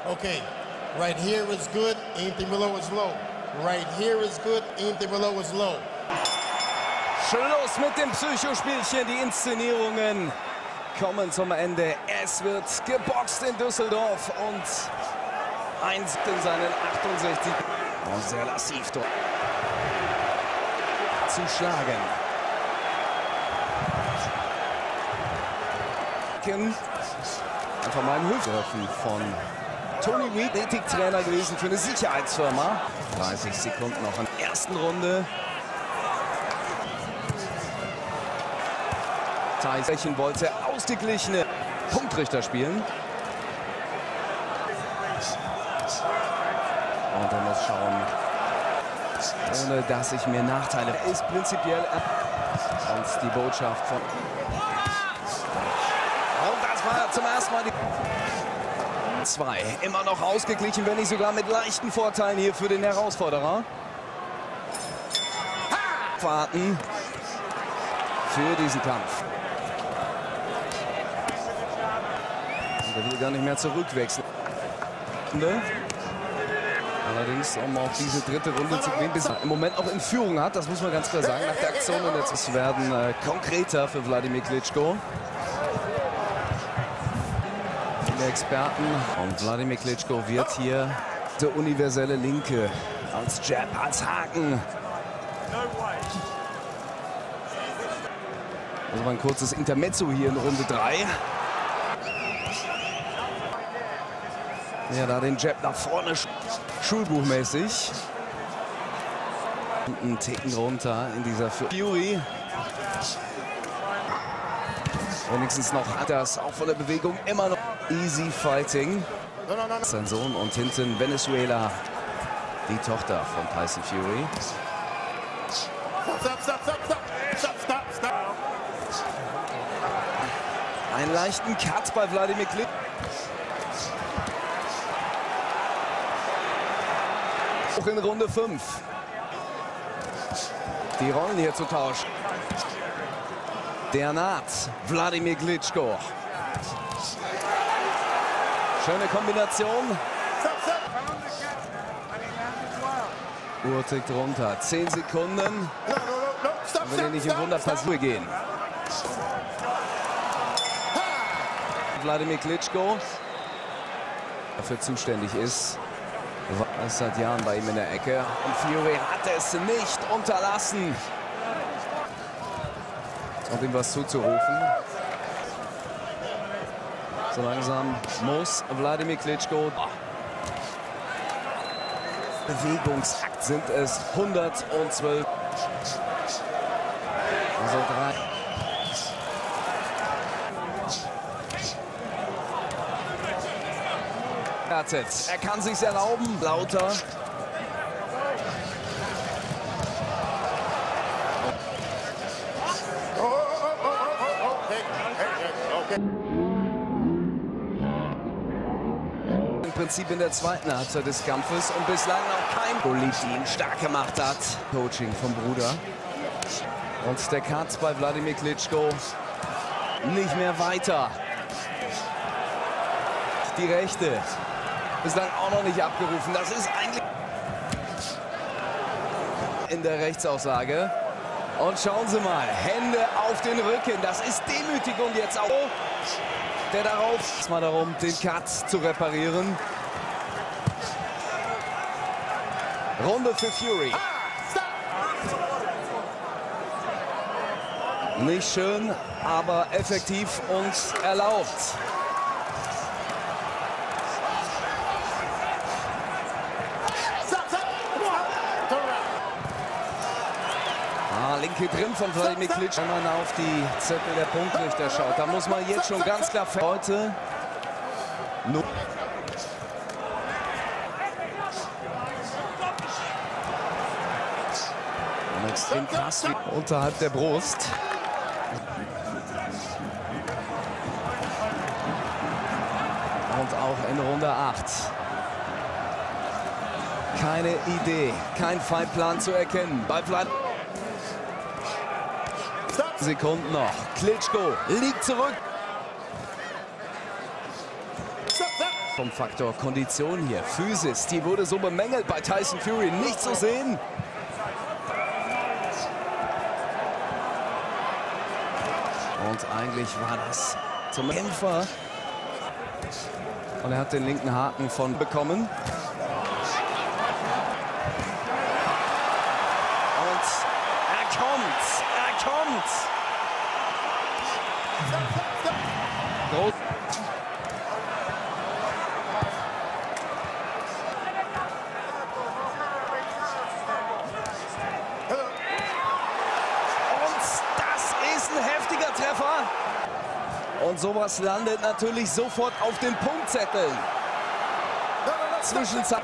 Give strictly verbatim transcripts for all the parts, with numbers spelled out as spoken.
Okay, right here is good, anything below is low. Right here is good, anything below is low. Schluss mit dem Psychospielchen. Die Inszenierungen kommen zum Ende. Es wird geboxt in Düsseldorf und eins in seinen achtundsechzig. Und sehr lassiv dort zu schlagen. Einfach mal ein Hilfswerfen von Tony Weed, Ethiktrainer gewesen für eine Sicherheitsfirma. dreißig Sekunden noch in der ersten Runde. Tyson wollte ausgeglichene Punktrichter spielen. Und er muss schauen, ohne dass ich mir Nachteile. Er ist prinzipiell ab. Und die Botschaft von. Und das war zum ersten Mal die. Zwei. Immer noch ausgeglichen, wenn nicht sogar mit leichten Vorteilen hier für den Herausforderer. Warten für diesen Kampf. Und er will gar nicht mehr zurückwechseln. Allerdings, um auf diese dritte Runde zu gehen, bis er im Moment auch in Führung hat, das muss man ganz klar sagen, nach der Aktion. Und jetzt werden äh, konkreter für Wladimir Klitschko. Viele Experten. Und Wladimir Klitschko wird hier der universelle Linke als Jab, als Haken. Also ein kurzes Intermezzo hier in Runde drei. Ja, da den Jab nach vorne, schulbuchmäßig. Und einen Ticken runter in dieser Fury. Wenigstens noch hat das auch von der Bewegung immer noch easy fighting. Sein Sohn und hinten Venezuela, die Tochter von Tyson Fury. Einen leichten Cut bei Wladimir Klitschko. Auch in Runde fünf. Die Rollen hier zu tauschen. Der naht Wladimir Klitschko. Schöne Kombination. Uhr tickt runter. Zehn Sekunden. Und wenn nicht im Wunderpassur gehen. Wladimir Klitschko dafür zuständig ist. Er ist seit Jahren bei ihm in der Ecke. Und Fury hat es nicht unterlassen, und ihm was zuzurufen. So langsam muss Wladimir Klitschko. Bewegungsakt sind es hundertzwölf. Also drei. Er kann sich's erlauben, lauter. Im Prinzip in der zweiten Halbzeit des Kampfes und bislang noch kein Polit, die ihn stark gemacht hat. Coaching vom Bruder. Und der Cut bei Wladimir Klitschko nicht mehr weiter. Die rechte. Bislang auch noch nicht abgerufen. Das ist eigentlich in der Rechtsaussage. Und schauen Sie mal, Hände auf den Rücken. Das ist Demütigung jetzt auch. Der darauf ist mal darum, den Cut zu reparieren. Runde für Fury. Nicht schön, aber effektiv und erlaubt. Linke drin von Wladimir Klitschko. Wenn man auf die Zettel der Punktrichter schaut, da muss man jetzt schon ganz klar heute nur extrem krass unterhalb der Brust. Und auch in Runde acht. Keine Idee, kein Fightplan zu erkennen bei Wladimir. Sekunden noch. Klitschko liegt zurück. vom Faktor Kondition hier. Physis, die wurde so bemängelt bei Tyson Fury. Nicht zu sehen. Und eigentlich war das zum Kämpfer. Und er hat den linken Haken von bekommen. Und er kommt, er kommt. Groß. Und das ist ein heftiger Treffer. Und sowas landet natürlich sofort auf dem Punktzettel. Zwischenzeit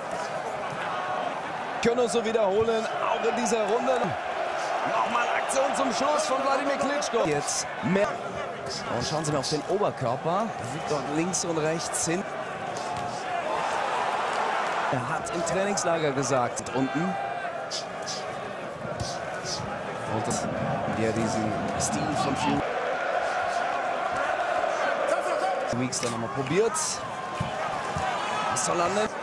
können wir so wiederholen, auch in dieser Runde. Nochmal Aktion zum Schluss von Wladimir Klitschko. Jetzt mehr. Und schauen Sie mal auf den Oberkörper. Er liegt dort links und rechts hin. Er hat im Trainingslager gesagt, unten. Und das, ja, diesen Stil von Fury. Weeks dann nochmal probiert. Was soll er nicht?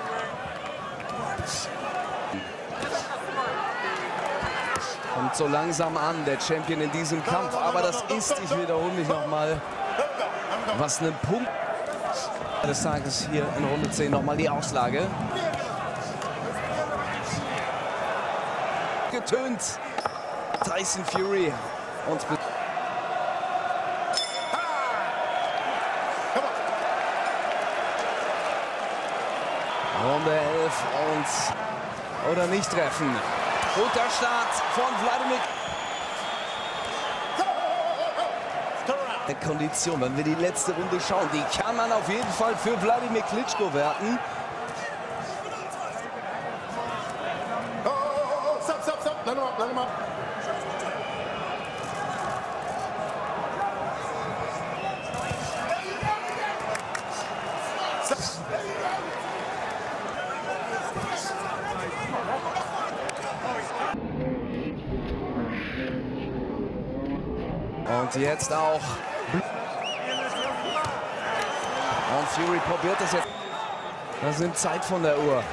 Kommt so langsam an, der Champion in diesem Kampf. Aber das ist, ich wiederhole mich nochmal, was einen Punkt des Tages hier in Runde zehn nochmal die Auslage. Getönt. Tyson Fury und Runde elf und oder nicht treffen. Guter Start von Wladimir. Der Kondition, wenn wir die letzte Runde schauen, die kann man auf jeden Fall für Wladimir Klitschko werten. Oh, oh, oh, stop, stop, stop. Let him up, let him up. Und jetzt auch. Und Fury probiert es jetzt. Das nimmt Zeit von der Uhr.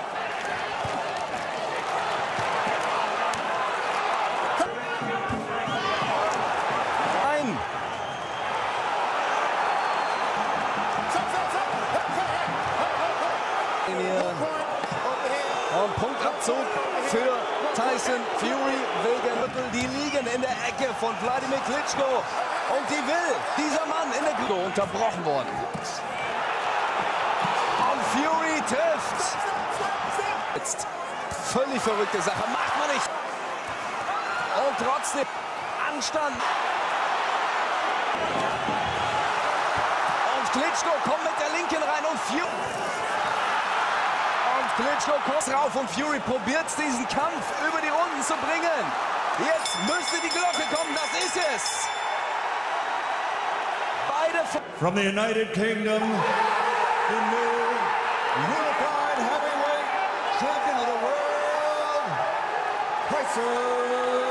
Nein. Und Punktabzug für Tyson Fury wegen Mittel. Die liegen in der Ecke von Wladimir Klitschko. Und die will dieser Mann in der Gruppe unterbrochen worden. Und Fury trifft. Jetzt völlig verrückte Sache. Macht man nicht. Und trotzdem Anstand. Und Klitschko kommt mit der linken rein und Fury. Klitschko kommt drauf und Fury probiert diesen Kampf über die Runden zu bringen. Jetzt müsste die Glocke kommen, das ist es. Beide from the United Kingdom, the new unified heavyweight champion of the world, Tyson